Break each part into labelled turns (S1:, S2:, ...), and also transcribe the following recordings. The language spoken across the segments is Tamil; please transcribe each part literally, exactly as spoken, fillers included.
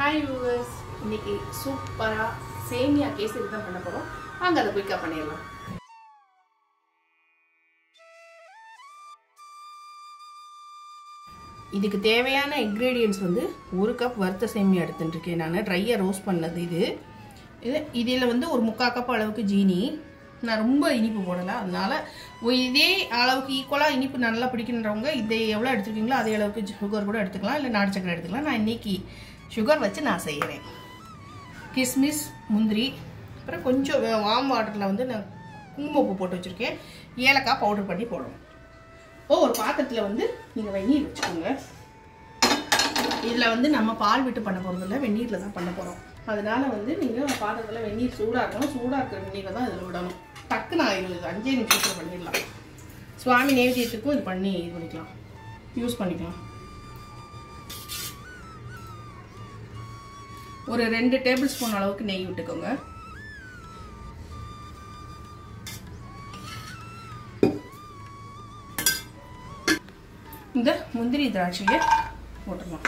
S1: Hi viewers, இன்னைக்கு சூப்பரா சேமியா கேசரி தான் பண்ண போறோம். வாங்க அத குயிக்கா பண்ணிடலாம். இதுக்கு தேவையான ingredients வந்து ஒரு கப் வறுத்த சேமியா எடுத்துட்டிருக்கேன் நான். ட்ரையா ரோஸ்ட் பண்ணது இது. இது இதில வந்து ஒரு முக்கால் கப் அளவுக்கு ஜீனி. நான் ரொம்ப இனிப்பு போடல. அதனால இதே அளவுக்கு ஈக்குவலா இனிப்பு நல்லா பிடிக்குன்றவங்க இதை எவ்வளவு எடுத்துக்கிங்களோ அதே அளவுக்கு சுகர் கூட எடுத்துக்கலாம் இல்ல நாட்டு சக்கரை எடுத்துக்கலாம். நான் இன்னைக்கு சுகர் வச்சு நான் செய்யறேன். கிஸ்மிஸ், முந்திரி, அப்புறம் கொஞ்சம் வார்ம் வாட்டர்ல வந்து நான் குங்குமப்பூ போட்டு வச்சிருக்கேன். ஏலக்காய் பவுடர் பண்ணி போடுறோம். இப்போ ஒரு பாத்திரத்துல வந்து நீங்க வெந்நீர் வச்சுக்கோங்க. இதுல வந்து நம்ம பால் விட்டு பண்ண போறது இல்ல, வெந்நீர்ல தான் பண்ண போறோம். அதனால வந்து நீங்க பாத்திரத்துல வெந்நீர் சூடா இருக்கணும். சூடா இருக்கிற வெந்நீரை தான் இதுல விடணும். டக்குன்னு ஆயிடும். அஞ்சே நிமிஷத்துல பண்ணிடலாம். சுவாமி நைவேத்தியத்துக்கும் இது பண்ணி இது பண்ணிக்கலாம், யூஸ் பண்ணிக்கலாம். ஒரு ரெண்டு டேபிள் ஸ்பூன் அளவுக்கு நெய் விட்டுக்கோங்க. இந்த முந்திரி திராட்சையை போட்டுக்கலாம்.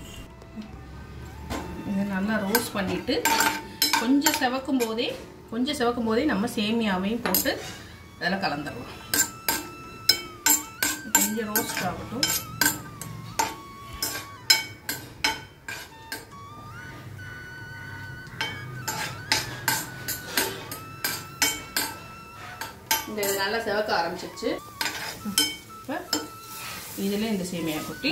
S1: இதை நல்லா ரோஸ்ட் பண்ணிட்டு கொஞ்சம் செவக்கும் போதே கொஞ்சம் செவக்கும் போதே நம்ம சேமியாவையும் போட்டு அதில் கலந்துடலாம். கொஞ்சம் ரோஸ்ட் ஆகட்டும். இந்த நல்லா செவக்க ஆரம்பிச்சிருச்சு. இப்போ இதில் இந்த சேமியா கொட்டி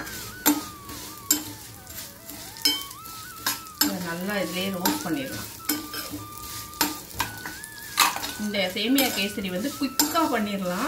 S1: நல்லா இதிலே ரோஸ்ட் பண்ணிடலாம். இந்த சேமியா கேசரி வந்து குயிக்கா பண்ணிடலாம்.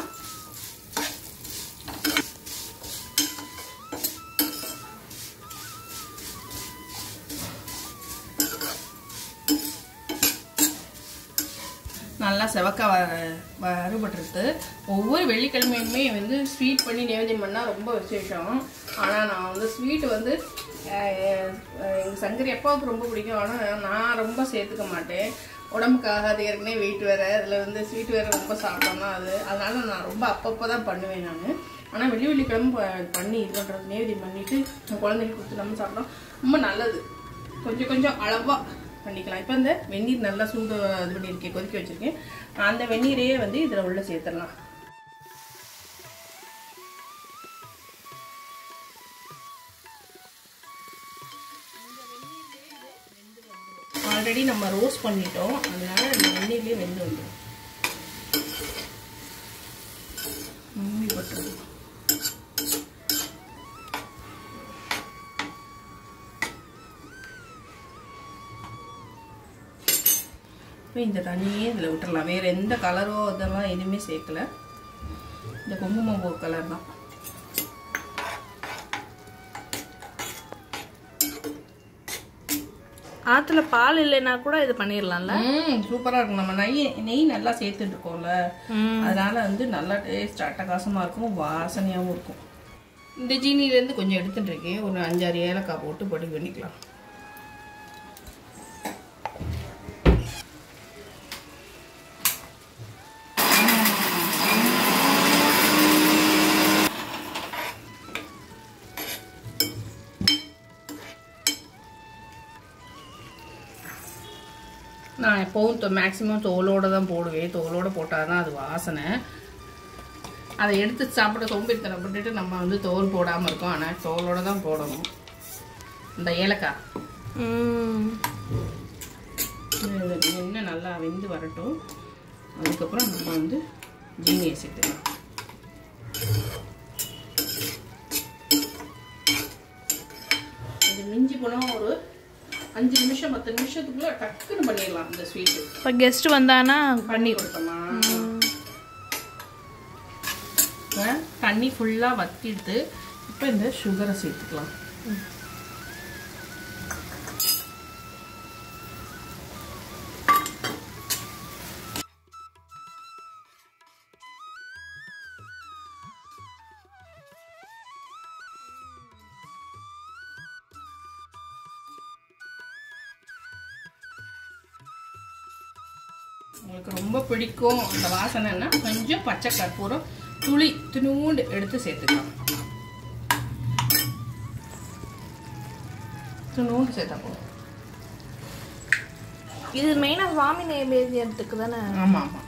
S1: நல்லா செவக்க வறுபட்டுருது. ஒவ்வொரு வெள்ளிக்கிழமையுமே வந்து ஸ்வீட் பண்ணி நைவேத்தியம் பண்ணால் ரொம்ப விசேஷம். ஆனால் நான் வந்து ஸ்வீட் வந்து எங்கள் சங்கரி அப்பாவுக்கு ரொம்ப பிடிக்கும். ஆனால் நான் ரொம்ப சேர்த்துக்க மாட்டேன். உடம்புக்காக அது ஏற்கனவே வெயிட் வேறு, அதில் வந்து ஸ்வீட் வேறு ரொம்ப சாப்பிட்டோம்னா அது அதனால நான் ரொம்ப அப்பப்போ தான் பண்ணுவேன் நான். ஆனால் வெள்ளி வெள்ளிக்கிழமை பண்ணி இது பண்ணுறது நைவேத்தியம் பண்ணிவிட்டு குழந்தைங்களுக்கு கொடுத்து நம்ம சாப்பிட்டோம் ரொம்ப நல்லது. கொஞ்சம் கொஞ்சம் அளவாக பண்ணிக்கலாம். இப்போ இந்த வெந்நீர் நல்லா சூடு இது பண்ணியிருக்கேன், கொதிக்க வச்சுருக்கேன். அந்த வெந்நீரையே வந்து இதில் உள்ள சேர்த்துடலாம். ஆல்ரெடி நம்ம ரோஸ்ட் பண்ணிட்டோம், அதனால இந்த வெந்நீர்லேயே வெந்து வந்துடும். மூடி போட்டுருவோம். இந்த தண்ணியே இதில் விட்டுடலாம். வேறு எந்த கலரோ இதெல்லாம் எதுவுமே சேர்க்கல. இந்த குங்குமப்பூ கலர் தான்.
S2: ஆற்றுல பால் இல்லைன்னா கூட இது பண்ணிடலாம்ல.
S1: ம் சூப்பராக இருக்கும். நம்ம நெய் நெய் நல்லா சேர்த்துட்டு இருக்கோம்ல, அதனால வந்து நல்லா டேஸ்ட் அட்டகாசமாக இருக்கும், வாசனையாகவும் இருக்கும். இந்த ஜீனிலேருந்து கொஞ்சம் எடுத்துட்டு இருக்கேன். ஒரு அஞ்சாறு ஏலக்காய் போட்டு பொடி பண்ணிக்கலாம். நான் எப்போவும் மேக்ஸிமம் தோலோடு தான் போடுவேன். தோலோடு போட்டால் தான் அது வாசனை. அதை எடுத்து சாப்பிட சோம்பேறித்தனம் போட்டுட்டு நம்ம வந்து தோல் போடாமல் இருக்கோம். ஆனால் தோலோடு தான் போடணும். இந்த ஏலக்காய் இன்னும் நல்லா வெந்து வரட்டும். அதுக்கப்புறம் நம்ம வந்து ஜீனியை சேர்த்துக்கலாம். இது மிஞ்சி போனால் ஒரு அஞ்சு நிமிஷம் பத்து நிமிஷத்துக்குள்ள டக்குன்னு பண்ணிடலாம். இந்த ஸ்வீட்டு
S2: இப்போ கெஸ்ட் வந்தானா
S1: பண்ணி கொடுத்தோமா. தண்ணி ஃபுல்லாக வத்திட்டு இப்போ இந்த சுகரை சேர்த்துக்கலாம். உங்களுக்கு ரொம்ப பிடிக்கும் அந்த வாசனைன்னா கொஞ்சம் பச்சை கற்பூரம் துளி துணூண்டு எடுத்து சேர்த்துக்கலாம். நூறு சேர்த்தா போதும்.
S2: இது மெயினாக சுவாமி நைவேத்தியத்துக்கு தானே?
S1: ஆமாம் ஆமாம்.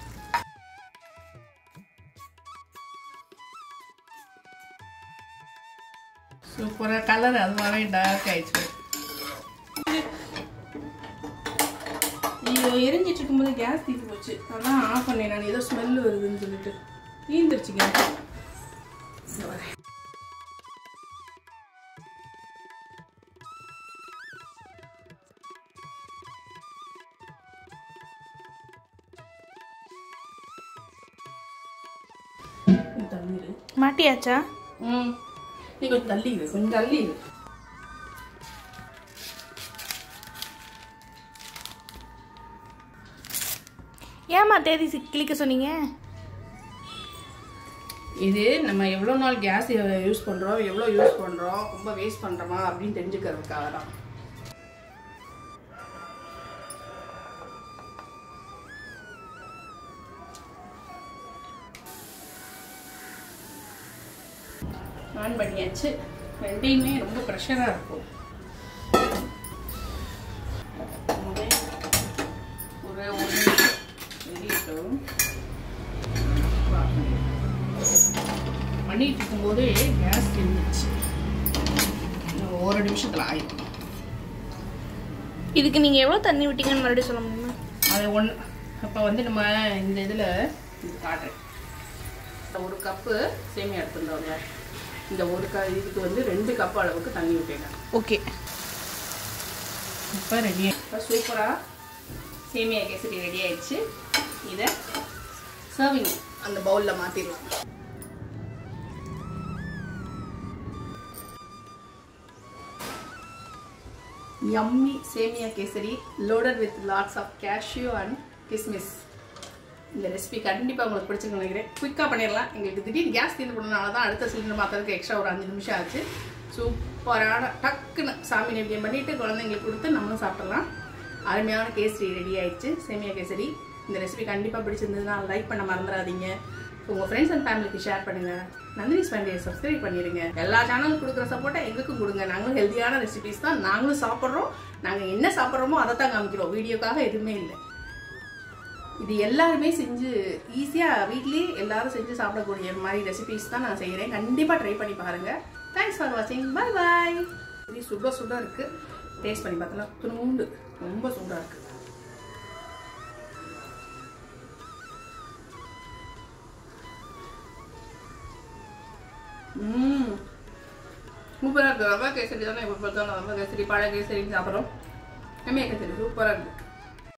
S1: சூப்பராக கலர் அது மாதிரி டார்க் ஆயிடுச்சு. ஐயோ எரிஞ்சிட்டு இருக்கும்போது கேஸ் தீட்டு போச்சு. அதான் ஆஃப் பண்ணேன் நான். ஏதோ ஸ்மெல் வருதுன்னு சொல்லிட்டு தீந்துருச்சு கேஸ். தண்ணீர்
S2: மாட்டியாச்சா?
S1: ம் நீ கொஞ்சம் தள்ளி இரு, கொஞ்சம் தள்ளி இரு.
S2: ஏமா தேதி கிளிக்க சொன்னீங்க?
S1: இது நம்ம எவ்வளோ நாள் கேஸ் யூஸ் பண்ணுறோம், எவ்வளோ யூஸ் பண்ணுறோம், ரொம்ப வேஸ்ட் பண்ணுறோமா அப்படின்னு தெரிஞ்சுக்கிறதுக்காக தான். ஆன் பண்ணியாச்சு. ரெண்டையுமே ரொம்ப ப்ரெஷராக இருக்கும். ஒரு ஒரு நிமிஷம் வெளியிட்டோம். பண்ணிட்டு இருக்கும்போது கேஸ் இருந்துச்சு. ஒரு நிமிஷத்தில் ஆயிடும்.
S2: இதுக்கு நீங்கள் எவ்வளோ தண்ணி விட்டீங்கன்னு மறுபடியும் சொல்ல முடியுமா?
S1: அது ஒன்று. அப்போ வந்து நம்ம இந்த இதில் இது காட்டுறேன். ஒரு கப்பு சேமியா எடுத்துருந்தோங்க. இந்த ஒரு க இதுக்கு வந்து ரெண்டு கப் அளவுக்கு தண்ணி விட்டேங்க.
S2: ஓகே,
S1: இப்போ ரெடி. இப்போ சூப்பராக சேமியா கேசரி ரெடி ஆயிடுச்சு. இதை சர்விங் அந்த பவுலில் மாற்றிடலாம். Yummy semiya kesari loaded with lots of cashew and kismis. இந்த ரெசிபி கண்டிப்பாக உங்களுக்கு பிடிச்சிருக்குன்னு நினைக்கிறேன். குயிக்காக பண்ணிடலாம். எங்களுக்கு திடீர்னு கேஸ் தீர்ந்து போனதுனால தான் அடுத்த சிலிண்டர் மாற்றுறதுக்கு எக்ஸ்ட்ரா ஒரு அஞ்சு நிமிஷம் ஆச்சு. சூப்பரான டக்குன்னு சாமி நைவேத்தியம் பண்ணிவிட்டு குழந்தைங்களுக்கு கொடுத்து நம்மளும் சாப்பிட்றலாம். அருமையான கேசரி ரெடி ஆயிடுச்சு, சேமியா கேசரி. இந்த ரெசிபி கண்டிப்பாக பிடிச்சிருந்ததுன்னா லைக் பண்ண மறந்துடாதீங்க. உங்கள் ஃப்ரெண்ட்ஸ் அண்ட் ஃபேமிலிக்கு ஷேர் பண்ணுங்கள். நந்தினி ஸ்பேண்டியை சப்ஸ்கிரைப் பண்ணிடுங்க. எல்லா சேனலும் கொடுக்குற சப்போர்ட்டை எங்களுக்கும் கொடுங்க. நாங்களும் ஹெல்த்தியான ரெசிபிஸ் தான் நாங்களும் சாப்பிட்றோம். நாங்கள் என்ன சாப்பிட்றோமோ அதை தான் காமிக்கிறோம். வீடியோக்காக எதுவுமே இல்லை. இது எல்லாருமே செஞ்சு ஈஸியாக வீட்லேயே எல்லாரும் செஞ்சு சாப்பிடக்கூடிய மாதிரி ரெசிபிஸ் தான் நான் செய்கிறேன். கண்டிப்பாக ட்ரை பண்ணி பாருங்கள். தேங்க்ஸ் ஃபார் வாட்சிங். Bye bye. இது சுட சுட இருக்குது. டேஸ்ட் பண்ணி பார்த்தலாம். துணுண்டு ரொம்ப சூடாக இருக்குது. ம் சூப்பராக இருக்குது. ரவா கேசரி தானே இப்போ பார்த்தோம். ரவா கேசரி பழ கேசரின்னு சாப்பிட்றோம். சேமியா கேசரி சூப்பராக இருக்குது.